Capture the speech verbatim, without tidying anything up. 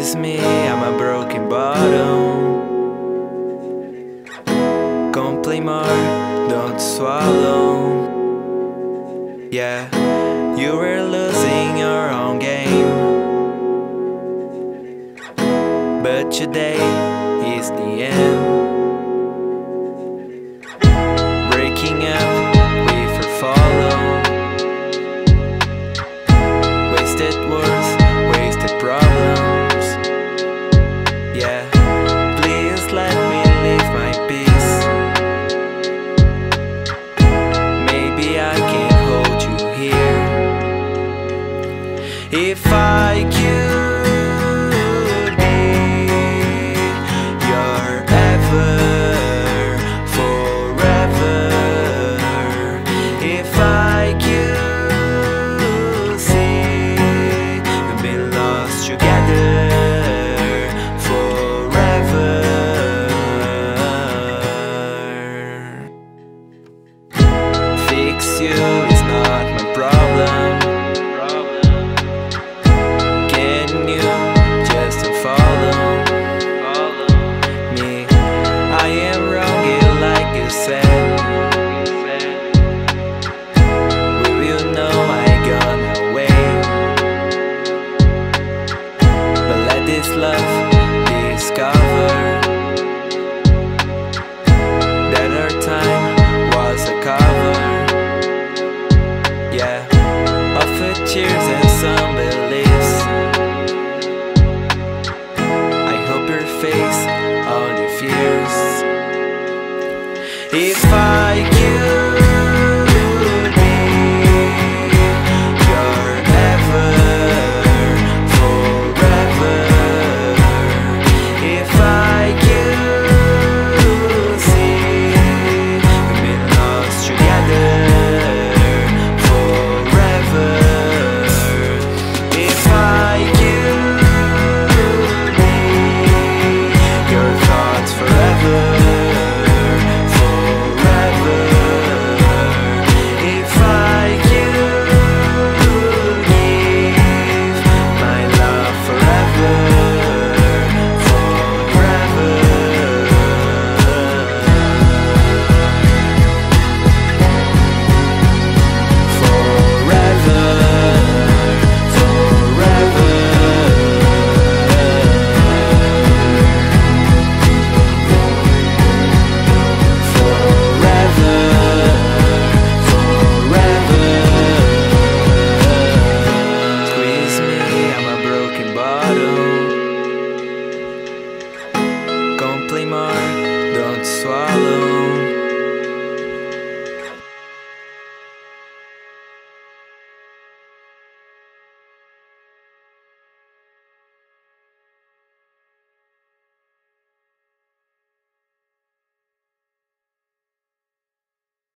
is me, I'm a broken bottle. Come play more, don't swallow. Yeah, you were losing your own game, but today is the end. Breaking up with her follow. Wasted words, wasted problems. Yeah, please let me live my peace. Maybe I can hold you here. If I could be your ever, forever. If I could see we've been lost together forever. Fix you